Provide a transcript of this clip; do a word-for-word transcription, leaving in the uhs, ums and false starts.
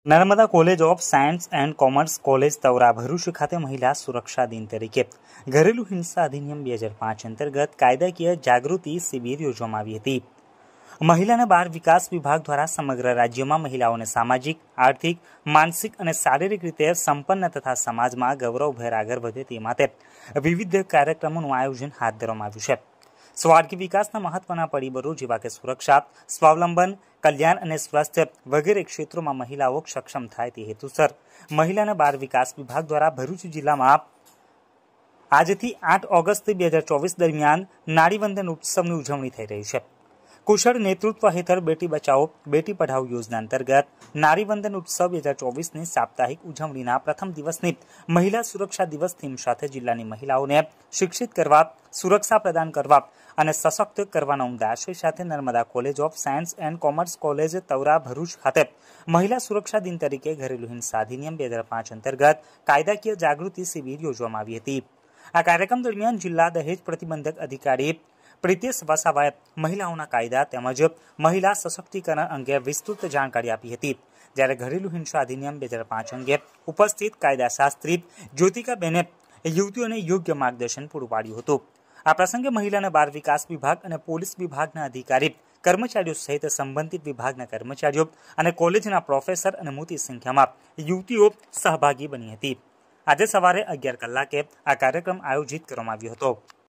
Narmada college of science and commerce college Tavra Bharuch ખાતે મહિલા સુરક્ષા દિન તરીકે ઘરેલુ હિંસા અધિનિયમ બે હજાર પાંચ અંતર્ગત કાયદાકીય જાગૃતિ શિબિર યોજવામાં આવી હતી। મહિલા અને બાળ વિકાસ વિભાગ દ્વારા સમગ્ર રાજ્યમાં મહિલાઓને સામાજિક, આર્થિક, માનસિક અને શારીરિક રીતે સંપન્ન તથા સમાજમાં ગૌરવભેર આગળ વધે તે માટે વિવિધ કાર્યક્રમોનું આયોજન હાથ ધરવામાં આવ્યું છે। સ્વાર્ગી વિકાસના મહત્વના પરિબળો જેવા કે સુરક્ષા, સ્વાવલંબન, કલ્યાણ અને સ્વાસ્થ્ય વગેરે ક્ષેત્રોમાં મહિલાઓ સક્ષમ થાય તે હેતુસર મહિલા અને બાળ વિકાસ વિભાગ દ્વારા ભરૂચ જિલ્લામાં આજથી આઠ ઓગસ્ટ બે હજાર ચોવીસ દરમિયાન નારીવંદન ઉત્સવની ઉજવણી થઈ રહી છે। કુશળ નેતૃત્વ હેઠળ બેટી બચાવો બેટી પઢાઓ યોજના અંતર્ગત નારીવંદન ઉત્સવ બે હજાર ચોવીસની સાપ્તાહિક ઉજવણીના પ્રથમ દિવસની મહિલા સુરક્ષા દિવસ થીમ સાથે જિલ્લાની મહિલાઓને શિક્ષિત કરવા, સુરક્ષા પ્રદાન કરવા અને સશક્ત કરવાના ઉદ્દેશ્ય સાથે Narmada college of science and commerce college Tavra Bharuch ખાતે મહિલા સુરક્ષા દિન તરીકે ઘરેલુ હિંસા અધિનિયમ બે હજાર પાંચ અંતર્ગત કાયદાકીય જાગૃતિ શિબિર યોજવામાં આવી હતી। આ કાર્યક્રમ દરમિયાન જિલ્લા દહેજ પ્રતિબંધક અધિકારી પ્રિતેશ વસાવાએ મહિલાઓના કાયદા તેમજ મહિલા સશક્તિકરણ અંગે વિસ્તૃત જાણકારી આપી હતી। જ્યારે ઘરેલુ હિંસા અધિનિયમ બે હજાર પાંચ અંગે ઉપસ્થિત કાયદાશાસ્ત્રી જ્યોતિકાબેને યુવતીઓને યોગ્ય માર્ગદર્શન પૂરું પાડ્યું હતું। આ પ્રસંગે મહિલા અને બાળ વિકાસ વિભાગ અને પોલીસ વિભાગના અધિકારી, કર્મચારીઓ સહિત સંબંધિત વિભાગના કર્મચારીઓ અને કોલેજના પ્રોફેસર અને મોટી સંખ્યામાં યુવતીઓ સહભાગી બની હતી। આજે સવારે અગિયાર કલાકે આ કાર્યક્રમ આયોજિત કરવામાં આવ્યો હતો।